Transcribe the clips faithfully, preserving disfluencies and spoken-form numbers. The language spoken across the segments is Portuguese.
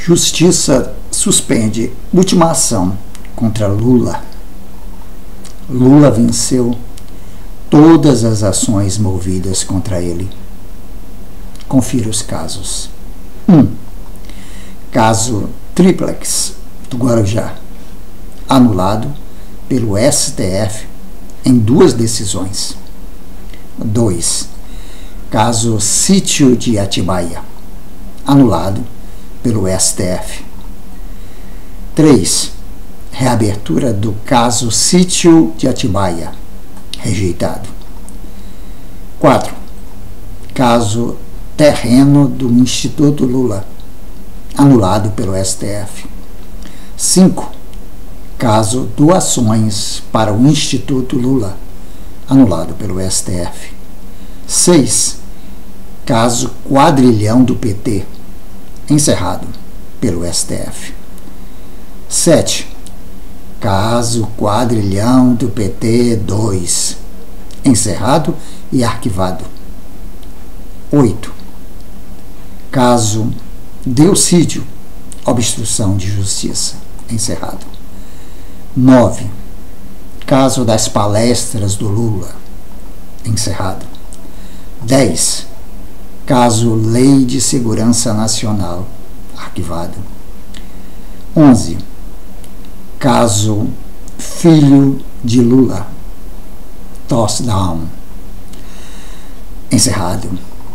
Justiça suspende última ação contra Lula. Lula venceu todas as ações movidas contra ele. Confira os casos. um. Caso Triplex do Guarujá, anulado pelo S T F em duas decisões. dois. Caso Sítio de Atibaia, anulado pelo S T F. três. Reabertura do caso Sítio de Atibaia, rejeitado. quatro. Caso Terreno do Instituto Lula, anulado pelo S T F. cinco. Caso Doações para o Instituto Lula, anulado pelo S T F. seis. Caso Quadrilhão do P T, encerrado pelo S T F. sete. Caso Quadrilhão do P T dois, encerrado e arquivado. oito. Caso Delcídio, obstrução de justiça, encerrado. nove. Caso das palestras do Lula, encerrado. dez. Caso Lei de Segurança Nacional, arquivado. onze. Caso Filho de Lula, toss down, encerrado.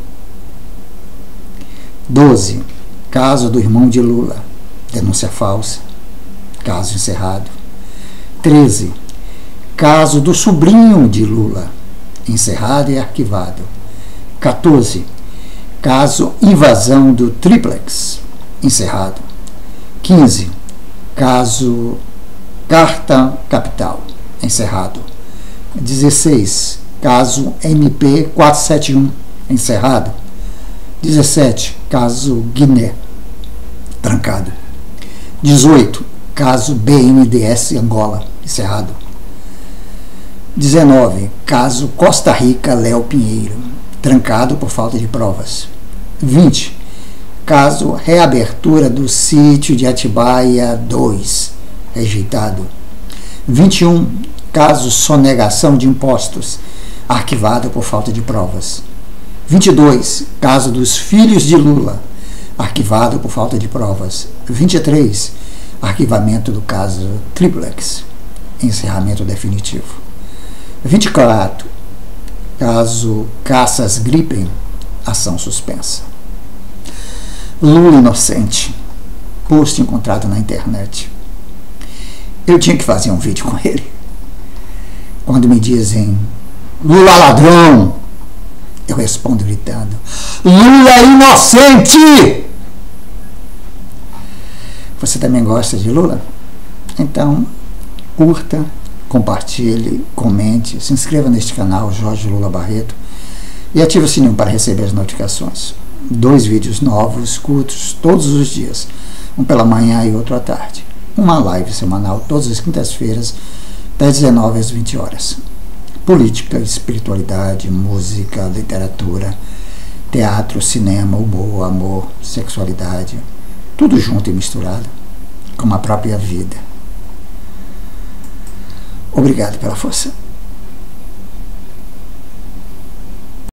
doze. Caso do irmão de Lula, denúncia falsa, caso encerrado. treze. Caso do sobrinho de Lula, encerrado e arquivado. quatorze. Caso invasão do Triplex, encerrado. quinze. Caso Carta Capital, encerrado. dezesseis. Caso M P quatrocentos e setenta e um, encerrado. dezessete. Caso Guiné, trancado. dezoito. Caso B N D E S Angola, encerrado. dezenove. Caso Costa Rica Léo Pinheiro, trancado por falta de provas. vinte. Caso Reabertura do Sítio de Atibaia dois, rejeitado. vinte e um. Caso Sonegação de Impostos, arquivado por falta de provas. vinte e dois. Caso dos Filhos de Lula, arquivado por falta de provas. vinte e três. Arquivamento do caso Triplex, encerramento definitivo. vinte e quatro. Caso Caças Gripen, ação suspensa. Lula inocente, post encontrado na internet. Eu tinha que fazer um vídeo com ele. Quando me dizem Lula ladrão, eu respondo gritando: Lula inocente! Você também gosta de Lula? Então, curta, compartilhe, comente, se inscreva neste canal Jorge Lula Barreto e ative o sininho para receber as notificações. Dois vídeos novos, curtos, todos os dias. Um pela manhã e outro à tarde. Uma live semanal, todas as quintas-feiras, das dezenove às vinte horas. Política, espiritualidade, música, literatura, teatro, cinema, humor, amor, sexualidade. Tudo junto e misturado, como a própria vida. Obrigado pela força.